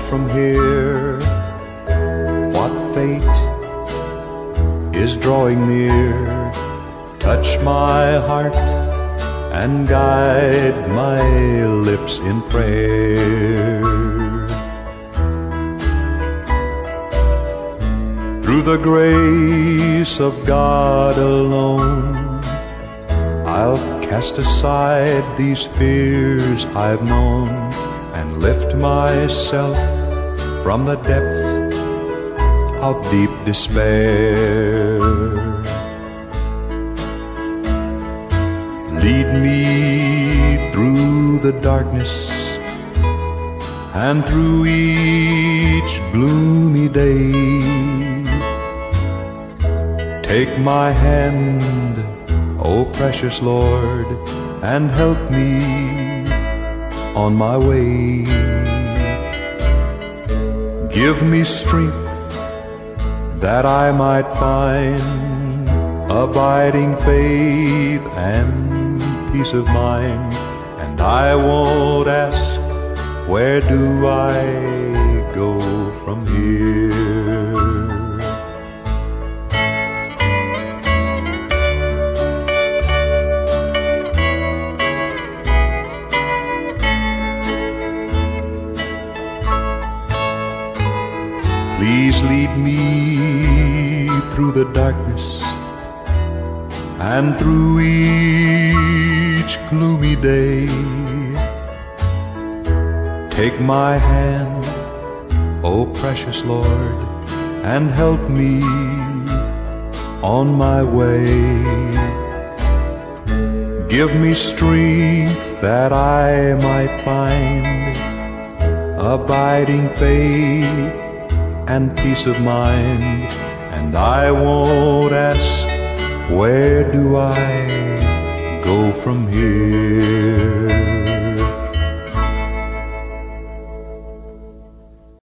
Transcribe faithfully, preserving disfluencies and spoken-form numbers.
from here? What fate is drawing near? Touch my heart and guide my lips in prayer. Through the grace of God alone, I'll cast aside these fears I've known and lift myself from the depths of deep despair. Lead me through the darkness and through each gloomy day. Take my hand, O precious Lord, and help me on my way. Give me strength that I might find abiding faith and peace of mind. And I won't ask, where do I go from here? Please lead me through the darkness and through each gloomy day. Take my hand, O precious Lord, and help me on my way. Give me strength that I might find abiding faith and peace of mind. And I won't ask, where do I go from here?